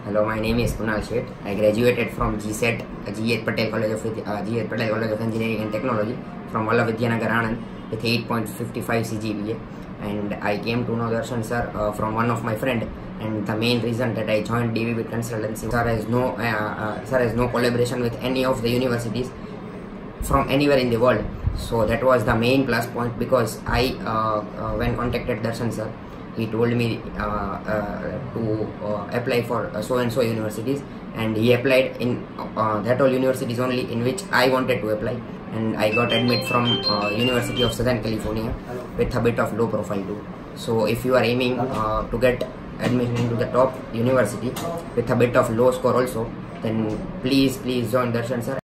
Hello, my name is Kunal Sheth. I graduated from GSET, G.H. Patel College of Engineering and Technology from Vallavidyanagar, Anand with 8.55 CGPA. And I came to know Darshan sir from one of my friend. And the main reason that I joined DVB Consultancy, sir has no collaboration with any of the universities from anywhere in the world. So that was the main plus point, because I when contacted Darshan sir, he told me to apply for so and so universities, and he applied in that all universities only in which I wanted to apply, and I got admit from University of Southern California with a bit of low profile too. So if you are aiming to get admission into the top university with a bit of low score also, then please join Darshan sir.